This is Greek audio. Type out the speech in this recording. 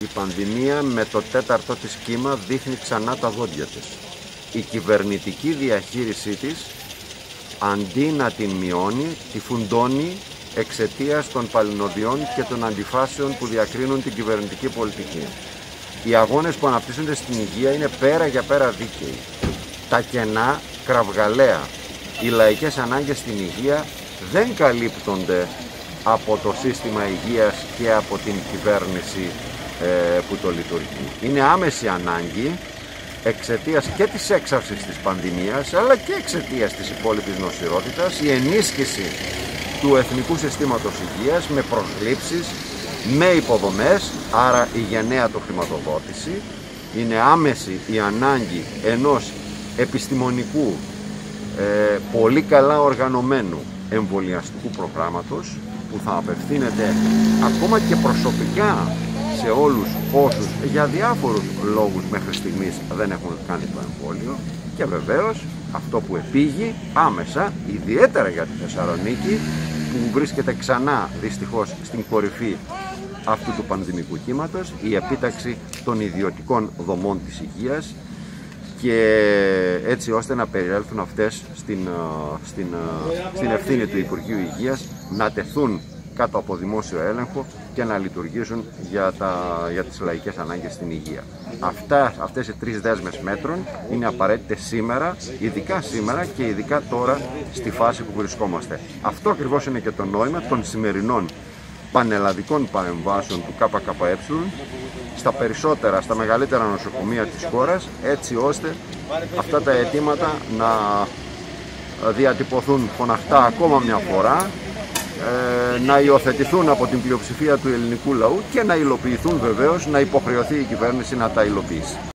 Η πανδημία με το τέταρτο της κύμα δείχνει ξανά τα δόντια της. Η κυβερνητική διαχείρισή της, αντί να την μειώνει, τη φουντώνει εξαιτίας των παλινοδιών και των αντιφάσεων που διακρίνουν την κυβερνητική πολιτική. Οι αγώνες που αναπτύσσονται στην υγεία είναι πέρα για πέρα δίκαιοι. Τα κενά κραυγαλαία. Οι λαϊκές ανάγκες στην υγεία δεν καλύπτονται από το σύστημα υγείας και από την κυβέρνηση που το λειτουργεί. Είναι άμεση ανάγκη εξαιτίας και της έξαρσης της πανδημίας, αλλά και εξαιτίας της υπόλοιπης νοσηρότητας, η ενίσχυση του εθνικού συστήματος υγείας με προσλήψεις, με υποδομές, άρα η γενναία το χρηματοδότηση. Είναι άμεση η ανάγκη ενός επιστημονικού, πολύ καλά οργανωμένου εμβολιαστικού προγράμματος που θα απευθύνεται ακόμα και προσωπικά σε όλους όσους για διάφορους λόγους μέχρι στιγμής δεν έχουν κάνει το εμβόλιο, και βεβαίως αυτό που επήγει άμεσα, ιδιαίτερα για τη Θεσσαλονίκη που βρίσκεται ξανά δυστυχώς στην κορυφή αυτού του πανδημικού κύματος, η επίταξη των ιδιωτικών δομών της υγείας, και έτσι ώστε να περιέλθουν αυτές στην ευθύνη του Υπουργείου Υγείας, να τεθούν κάτω από δημόσιο έλεγχο και να λειτουργήσουν για τις λαϊκές ανάγκες στην υγεία. Αυτές οι τρεις δέσμες μέτρων είναι απαραίτητες σήμερα, ειδικά σήμερα και ειδικά τώρα στη φάση που βρισκόμαστε. Αυτό ακριβώς είναι και το νόημα των σημερινών πανελλαδικών παρεμβάσεων του ΚΚΕ στα μεγαλύτερα νοσοκομεία της χώρας, έτσι ώστε αυτά τα αιτήματα να διατυπωθούν φωναχτά ακόμα μια φορά, να υιοθετηθούν από την πλειοψηφία του ελληνικού λαού και να υλοποιηθούν βεβαίως, να υποχρεωθεί η κυβέρνηση να τα υλοποιήσει.